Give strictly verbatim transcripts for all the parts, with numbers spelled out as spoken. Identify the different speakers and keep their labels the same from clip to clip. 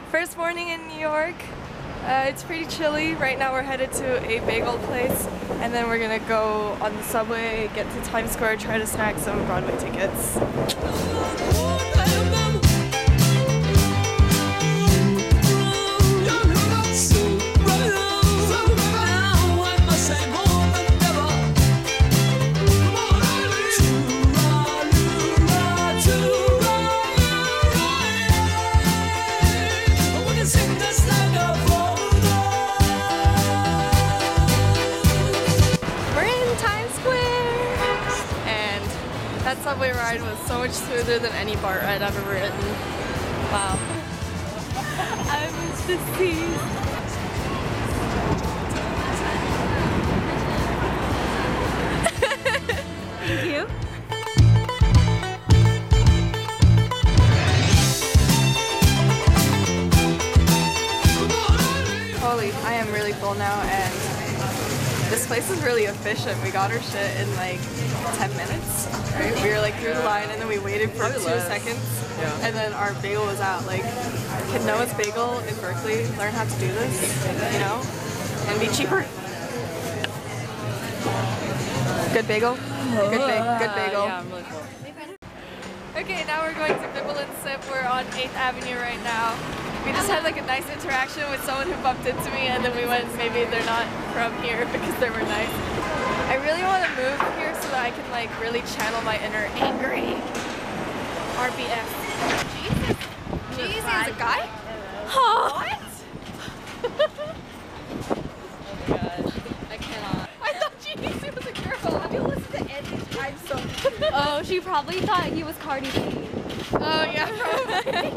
Speaker 1: First morning in New York. Uh, it's pretty chilly. Right now we're headed to a bagel place and then we're gonna go on the subway, get to Times Square, try to snag some Broadway tickets. That subway ride was so much smoother than any BART I'd ever ridden. Wow. I was deceased. Thank you. Holy, I am really full now and this place is really efficient. We got our shit in like ten minutes. Right? We were like through the line and then we waited for two less. seconds yeah. and then our bagel was out. Like, can Noah's Bagel in Berkeley learn how to do this, you know, and be cheaper? Good bagel? Good, ba good bagel.
Speaker 2: Yeah, I'm really cool.
Speaker 1: Okay, now we're going to Bibble and Sip. We're on eighth Avenue right now. We just had like a nice interaction with someone who bumped into me and then we went, maybe they're not from here because they were nice. I really want to move here so that I can like really channel my inner angry R B F. Jesus. Jesus, a guy? Huh? What?
Speaker 2: Oh my god. I cannot.
Speaker 1: I thought Jesus was a girl. Have you listened to Andy's Time song?
Speaker 2: Oh, she probably thought he was Cardi B.
Speaker 1: Oh yeah, probably.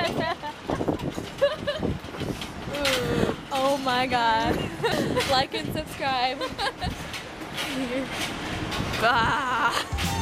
Speaker 2: Oh my god. Like and subscribe.
Speaker 1: Bah.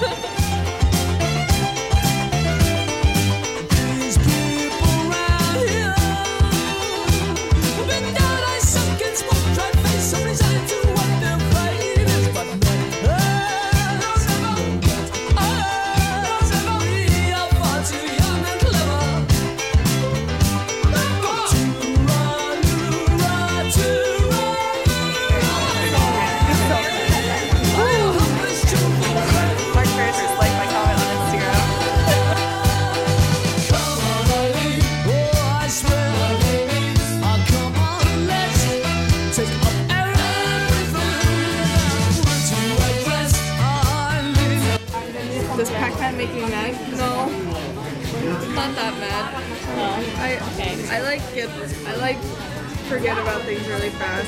Speaker 1: Does Pac-Man make you mad? No, not that mad.
Speaker 2: Oh,
Speaker 1: I
Speaker 2: okay.
Speaker 1: I like get I like forget about things really fast.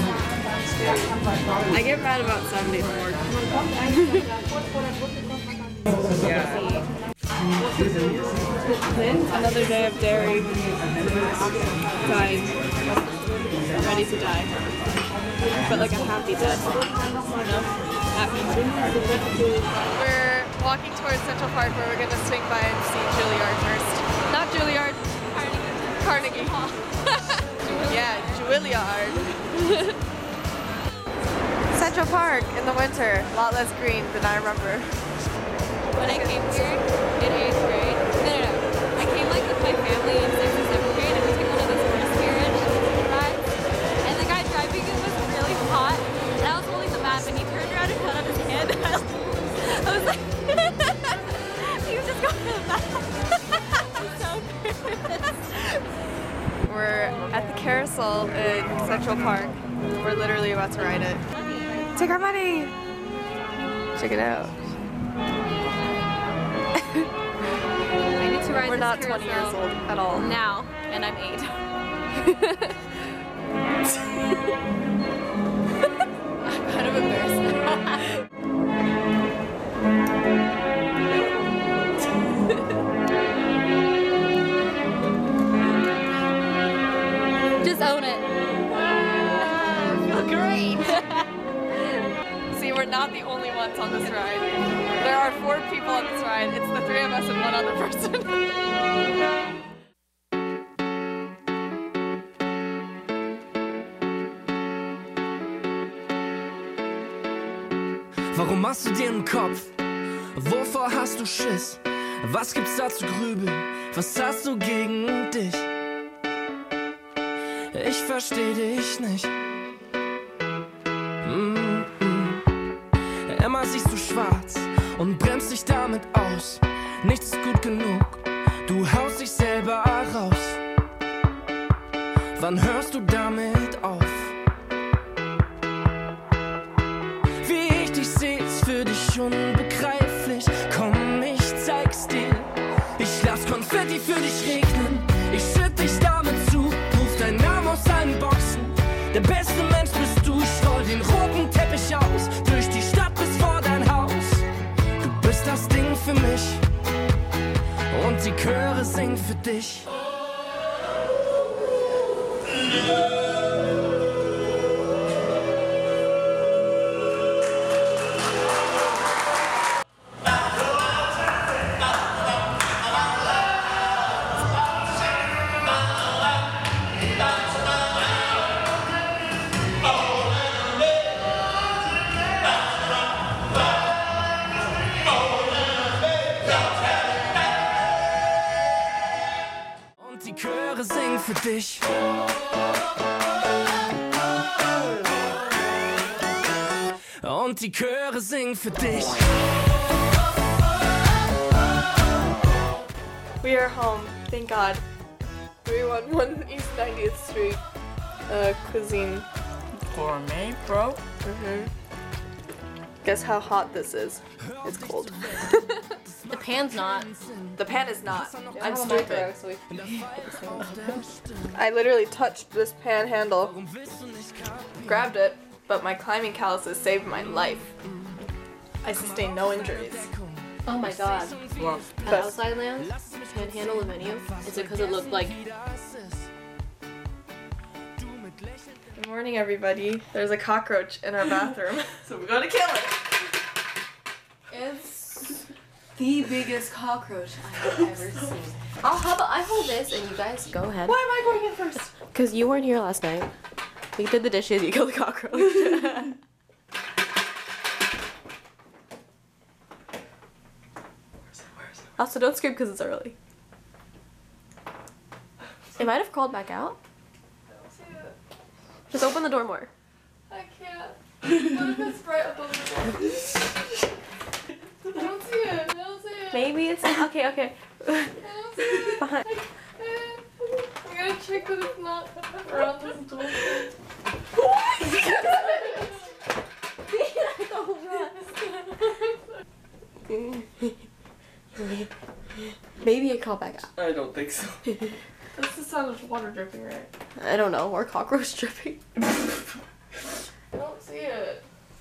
Speaker 1: I get mad about some days more. Yeah. Another day of dairy. Dying. Ready to die. But like a happy death. No? Happy. We're walking towards Central Park where we're gonna swing by and see Juilliard first. Not Juilliard. Carnegie. Carnegie. Yeah, Juilliard. Central Park in the winter. A lot less green than I remember.
Speaker 2: When I came here in eighth grade, no, no, no. I came like with my family in sixth and seventh grade and we took one of those horse carriage rides. And the guy driving it was really hot. And I was holding the map and he turned around and cut on his hand. And I was, I was like, he was just going to the map. So
Speaker 1: We're at the carousel in Central Park. We're literally about to ride it. Take our money! Check it out.
Speaker 2: I need to ride
Speaker 1: We're
Speaker 2: this
Speaker 1: not twenty years old at all.
Speaker 2: now, and I'm eight.
Speaker 1: I'm kind of embarrassed now.
Speaker 2: Just own it.
Speaker 1: Feel great! See, we're not the only ones on this ride. There are four people on this ride. It's the three of us and one other person.
Speaker 3: Warum machst du dir einen Kopf? Wovor hast du Schiss? Was gibt's da zu grübeln? Was hast du gegen dich? Ich versteh dich nicht. Mm -mm. Immer siehst du schwarz und bremst dich damit aus. Nichts ist gut genug, du haust dich selber raus. Wann hörst du damit auf? Wie ich dich seh, ist für dich unbegreiflich. Komm, ich zeig's dir. Ich lass Konfetti für dich regnen. Ich schütt dich damit zu. Ruf deinen Namen aus allen Boxen. Der beste Mensch bist du. Ich roll den roten Teppich aus. Durch die Stadt bis vor dein Haus. Du bist das Ding für mich. Und die Chöre singen für dich. Die Chöre singen für dich. Und die Chöre singen für dich.
Speaker 1: We are home, thank God. We're on one East ninetieth Street uh, cuisine.
Speaker 4: Gourmet, bro.
Speaker 1: Mm-hmm. Guess how hot this is? It's cold.
Speaker 2: The pan's not.
Speaker 1: The pan is not. I'm
Speaker 2: have a
Speaker 1: stupid.
Speaker 2: micro, so we-
Speaker 1: I literally touched this pan handle, grabbed it, but my climbing calluses saved my life. I sustained no injuries.
Speaker 2: Oh my god.
Speaker 4: Well,
Speaker 2: At Outside Lands, panhandle the menu. Is it because it looked like...
Speaker 1: Good morning, everybody. There's a cockroach in our bathroom, so we're gonna kill it.
Speaker 2: It's the biggest cockroach I have ever seen. I'll, how about I hold this and you guys go ahead.
Speaker 1: Why am I going in first?
Speaker 2: Because you weren't here last night. We did the dishes, you killed the cockroach. Also, don't scream because it's early. It might have crawled back out.
Speaker 1: I don't see it.
Speaker 2: Just open the door more.
Speaker 1: I can't. What if it's right above the door? I don't see it. I don't see it.
Speaker 2: Maybe it's... Okay, okay.
Speaker 1: I don't see it.
Speaker 2: Behind.
Speaker 1: I gotta check that it's not around this door.
Speaker 2: Maybe it crawled back out.
Speaker 4: I don't think so.
Speaker 1: That's the sound of water dripping, right?
Speaker 2: I don't know. Or cockroach dripping.
Speaker 1: I don't see it.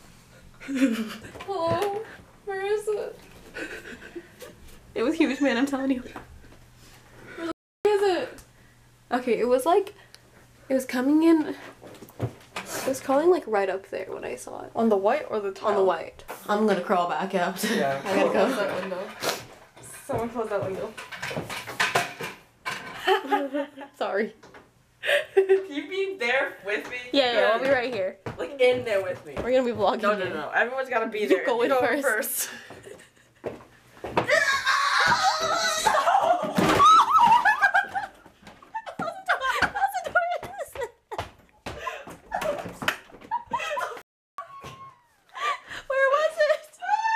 Speaker 1: Hello? Where is it?
Speaker 2: It was huge, man. I'm telling you.
Speaker 1: Where is it?
Speaker 2: Okay, it was like... It was coming in... It was crawling like right up there when I saw it.
Speaker 1: On the white or the tile?
Speaker 2: On the white. I'm gonna crawl back out.
Speaker 4: Yeah.
Speaker 2: I gotta
Speaker 1: Close
Speaker 2: go.
Speaker 1: that window. Someone close that window.
Speaker 2: Sorry.
Speaker 4: Can you be there with me?
Speaker 2: Yeah, yeah, I'll be right here.
Speaker 4: Like in there with me.
Speaker 2: We're gonna be vlogging.
Speaker 4: No, no,
Speaker 2: you.
Speaker 4: no. Everyone's gotta be
Speaker 2: You
Speaker 4: there.
Speaker 2: go in
Speaker 4: Go
Speaker 2: first.
Speaker 4: first.
Speaker 2: Where was it?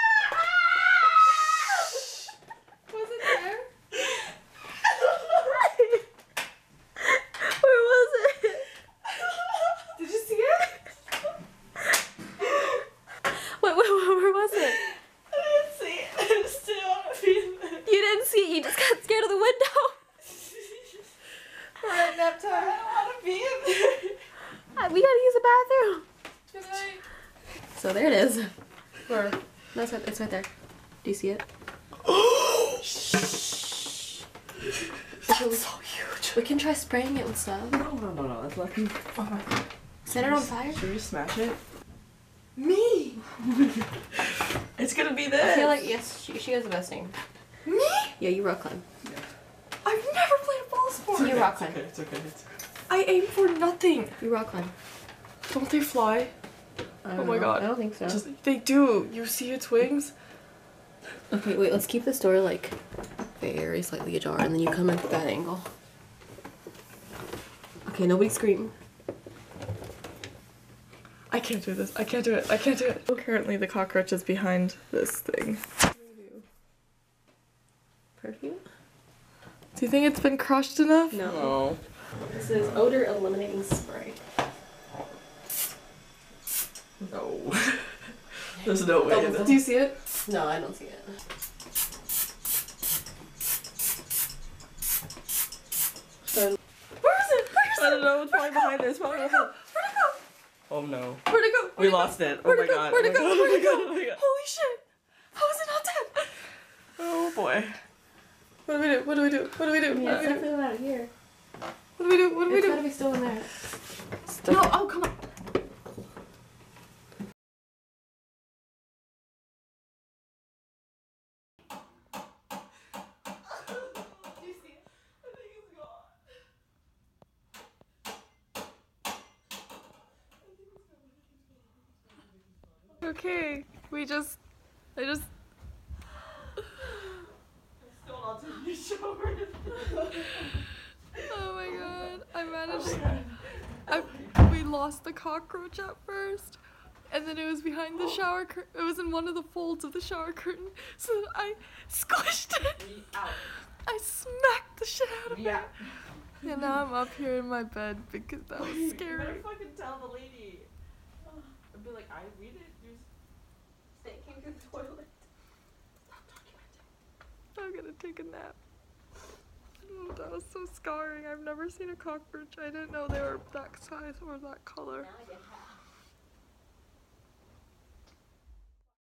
Speaker 1: Was it there?
Speaker 2: Where was it?
Speaker 1: Did you see it?
Speaker 2: Wait, wait, wait, where was it?
Speaker 4: I didn't see it. I still want to be there.
Speaker 2: You didn't see it. You just got scared of the window.
Speaker 1: We're at nap
Speaker 4: I
Speaker 1: time.
Speaker 4: don't want to be in there.
Speaker 2: Uh, We gotta use the bathroom.
Speaker 1: Good night.
Speaker 2: So there it is.
Speaker 1: Where?
Speaker 2: No, it's right, it's right there. Do you see it?
Speaker 4: That's so huge.
Speaker 2: We can try spraying it with stuff.
Speaker 4: No, no, no, no. That's lucky.
Speaker 1: Oh my god.
Speaker 2: Set it on fire.
Speaker 4: Should we smash it? Me. It's gonna be this.
Speaker 2: I feel like, yes, she, she has the best thing.
Speaker 1: Me?
Speaker 2: Yeah, you rock climb.
Speaker 1: I've never played a ball sport.
Speaker 2: You rock
Speaker 4: It's
Speaker 2: climb.
Speaker 4: okay, it's okay. It's okay.
Speaker 1: I aim for nothing.
Speaker 2: You rock climb.
Speaker 1: Don't they fly?
Speaker 2: I don't
Speaker 1: Oh my
Speaker 2: know.
Speaker 1: God.
Speaker 2: I don't think so.
Speaker 4: Just
Speaker 1: They do. You see its wings?
Speaker 2: Okay, wait, let's keep this door like very slightly ajar and then you come in at that angle. Okay.
Speaker 4: Okay, nobody scream.
Speaker 1: I can't do this. I can't do it. I can't do it. Currently the cockroach is behind this thing.
Speaker 4: Perfume?
Speaker 1: Do you think it's been crushed enough?
Speaker 4: No.
Speaker 5: No.
Speaker 4: This is odor eliminating spray.
Speaker 5: No. There's no way.
Speaker 4: Oh,
Speaker 1: Do you see it?
Speaker 4: No, I don't see it.
Speaker 1: Where is it? Where is
Speaker 5: I
Speaker 1: it?
Speaker 5: don't know. It's probably behind there. It's probably
Speaker 1: Where'd it
Speaker 5: behind.
Speaker 1: go? Where'd it go?
Speaker 5: Oh no.
Speaker 1: Where'd it go?
Speaker 5: We lost it. Oh
Speaker 1: Where'd
Speaker 5: my
Speaker 1: it go?
Speaker 5: god.
Speaker 1: Where'd it
Speaker 5: Oh
Speaker 1: go?
Speaker 5: my
Speaker 1: Where'd it
Speaker 5: god.
Speaker 1: go?
Speaker 5: Oh my god.
Speaker 1: Holy shit! How is it not dead?
Speaker 5: Oh boy.
Speaker 1: What do we do? What do we do? What do we do?
Speaker 4: Yeah,
Speaker 1: What
Speaker 4: it's
Speaker 1: do we do?
Speaker 4: definitely not here.
Speaker 1: What do we do? What do we
Speaker 4: It's
Speaker 1: do?
Speaker 4: gotta be still in there.
Speaker 1: Stuff.
Speaker 4: No, oh, come on.
Speaker 1: Okay, we just, I just.
Speaker 5: Still not taking a shower.
Speaker 1: Oh my god, I managed. I, we lost the cockroach at first, and then it was behind the shower curtain. It was in one of the folds of the shower curtain, so I squished it. I smacked the shit out of it.
Speaker 5: Yeah.
Speaker 1: And now I'm up here in my bed because that was
Speaker 5: You
Speaker 1: scary.
Speaker 5: better fucking tell the lady. I'd be like, I we didn't do.
Speaker 4: It came through the toilet.
Speaker 1: I'm gonna take a nap. Oh, that was so scarring. I've never seen a cockroach. I didn't know they were that size or that color.
Speaker 4: Now I get